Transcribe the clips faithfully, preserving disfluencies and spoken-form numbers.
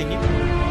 สิ่งนี้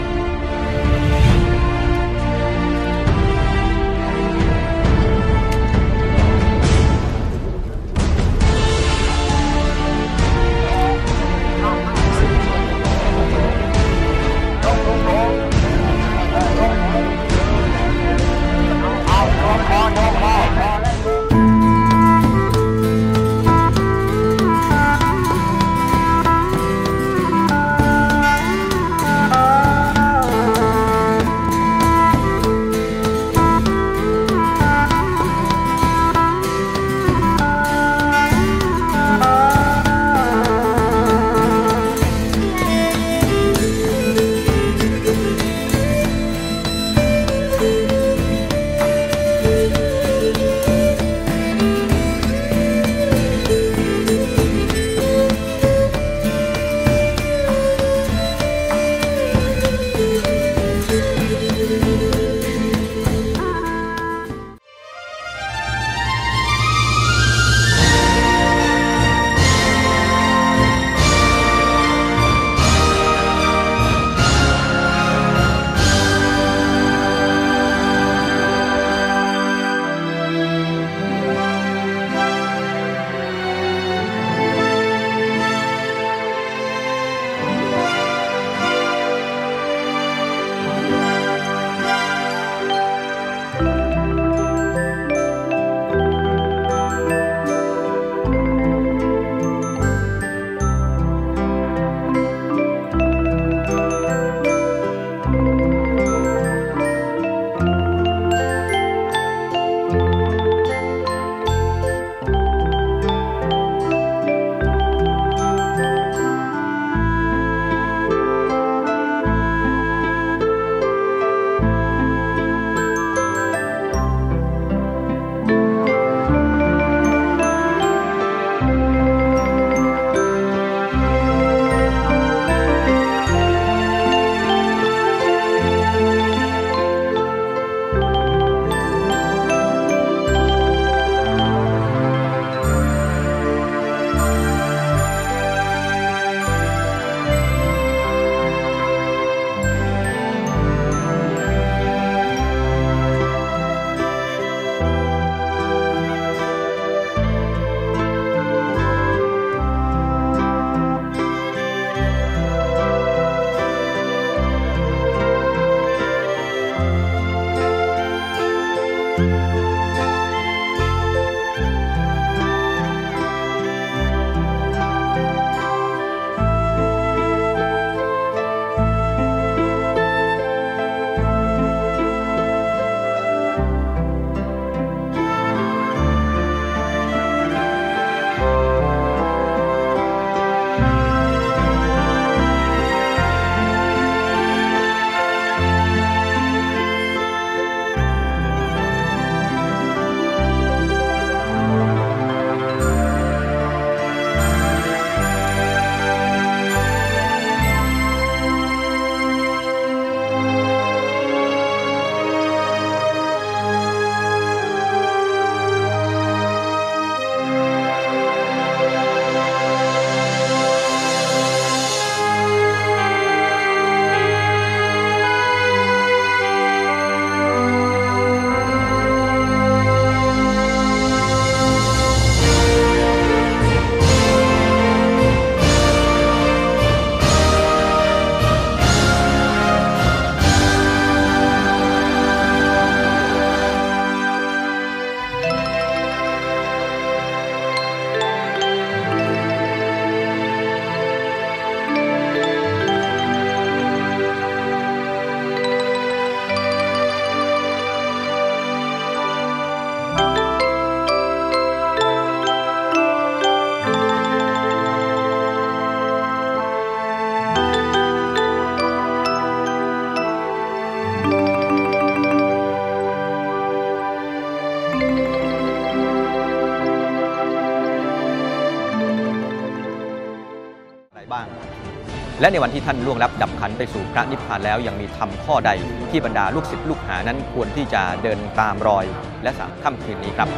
บ้างและในวันที่ท่านล่วงลับดับขันไปสู่พระนิพพานแล้วยังมีธรรมข้อใดที่บรรดาลูกศิษย์ลูกหานั้นควรที่จะเดินตามรอยและสามค่ำคืนนี้ครับ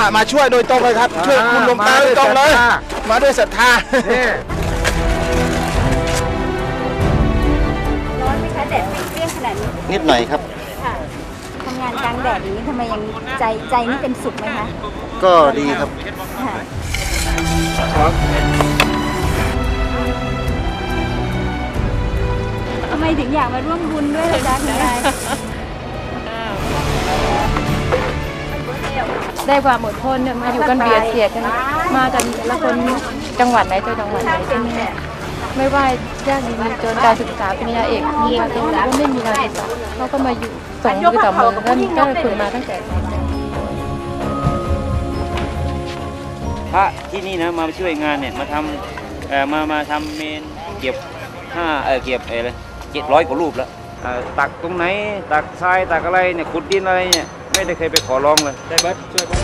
มามาช่วยโดยตรงเลยครับช่วยคุณหลวงตาโดยตรงเลยมาด้วยศรัทธาร้อนไหมคะแดดเปรี้ยงขนาดนี้นิดหน่อยครับค่ะทำงานกลางแดดอย่างนี้ทำไมยังใจใจนี่เป็นสุขไหมคะก็ดีครับทำไมถึงอยากมาร่วมบุญด้วยล่ะจ๊ะคุณยายได้ความอดทนเนี่ยมาอยู่กันเบียดเสียดกันมากันละคนจังหวัดไหนตัวจังหวัดไหนไม่ว่ายากดีมีจนการศึกษาปริญญาเอกมีการศึกษาก็ไม่มีการศึกษาเขาก็มาอยู่ส่งมือต่อมือแล้วก็คุณมาตั้งแต่พระที่นี่นะมาช่วยงานเนี่ยมาทำเอ่อมามาทำเมนเก็บห้าเออเก็บอะไรเจ็ดร้อยกว่ารูปแล้วตักตรงไหนตักทรายตักอะไรเนี่ยขุดดินอะไรเนี่ยไม่ได้เคยไปขอร้องเลยได้เบิร์ดช่วย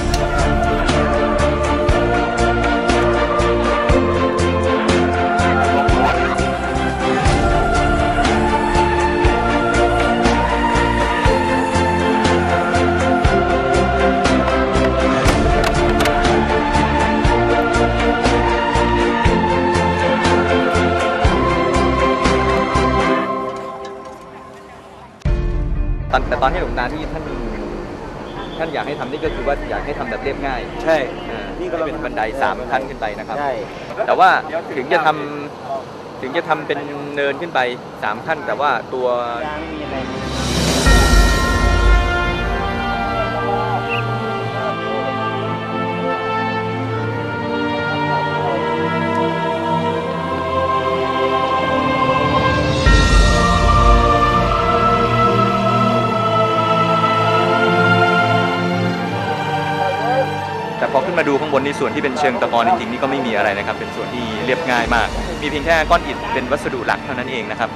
แต่ตอนที่หลวงตาที่ท่านท่านอยากให้ทำนี่ก็คือว่าอยากให้ทำแบบเรียบง่ายใช่นี่ก็เป็นบันไดสามขั้นขึ้นไปนะครับใช่แต่ว่าถึงจะทำถึงจะทำเป็นเนินขึ้นไปสามขั้นแต่ว่าตัวแต่พอขึ้นมาดูข้างบนนี่ส่วนที่เป็นเชิงตะกอนจริงๆนี่ก็ไม่มีอะไรนะครับเป็นส่วนที่เรียบง่ายมากมีเพียงแค่ก้อนอิฐเป็นวัสดุหลักเท่านั้นเองนะครับ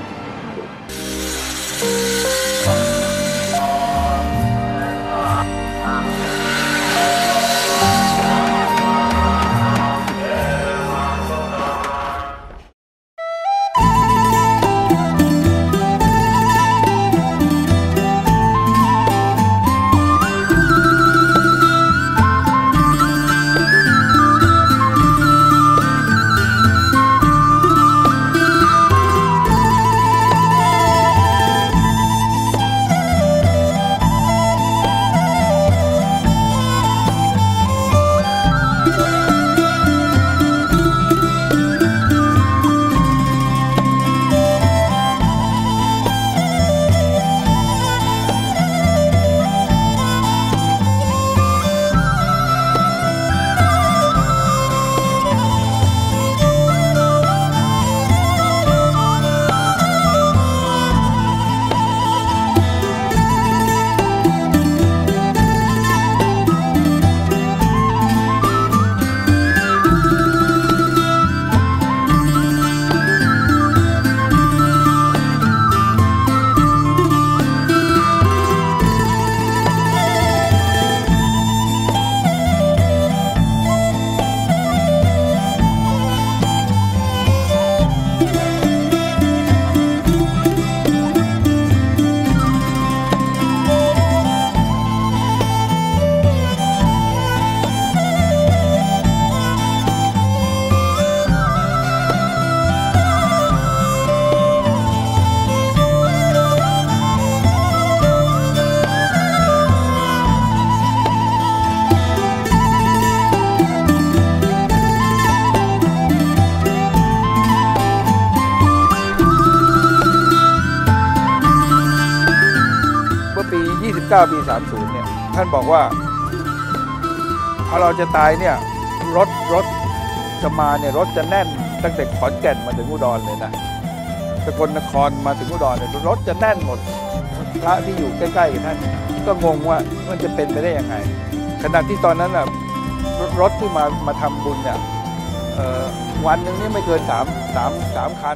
ยี่สิบเก้า ปี สามสิบ เนี่ยท่านบอกว่าพอเราจะตายเนี่ยรถรถจะมาเนี่ยรถจะแน่นตั้งแต่ขอนแก่นมาถึงอุดรเลยนะสกลนครมาถึงอุดรเนี่ยรถจะแน่นหมดพระที่อยู่ใกล้ๆกับท่านก็งงว่ามันจะเป็นไปได้ยังไงขณะที่ตอนนั้นน่ะรถที่มามาทำบุญเนี่ยวันหนึ่งนี่ไม่เกินสามสามสามคัน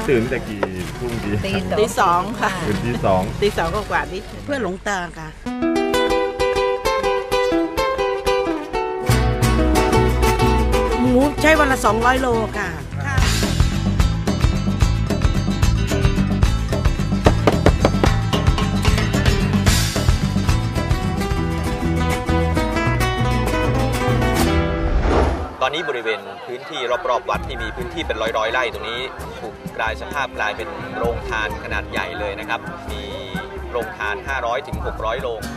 ตื่นแต่กี่ทุ่มดีตีสองค่ะตื่นที่สองตีสองก็กว่านิดเพื่อหลวงตาค่ะ หมูใช้วันละสองร้อยโลค่ะตอนนี้บริเวณพื้นที่รอบๆวัดที่มีพื้นที่เป็นร้อยๆไร่ตรงนี้ถูกกลายสภาพกลายเป็นโรงทานขนาดใหญ่เลยนะครับมีโรงทาน ห้าร้อยถึงหกร้อย โรง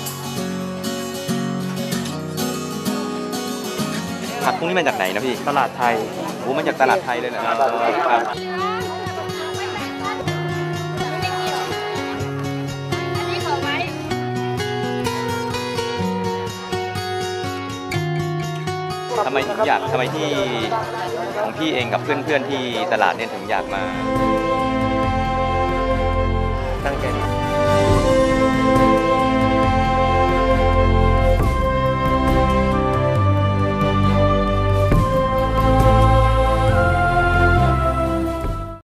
ผักพวกนี้มาจากไหนนะพี่ตลาดไทยโอ้มาจากตลาดไทยเลยนะครับทำไมถึงอยากทำไมที่ของพี่เองกับเพื่อนๆที่ตลาดเนี่ยถึงอยากมา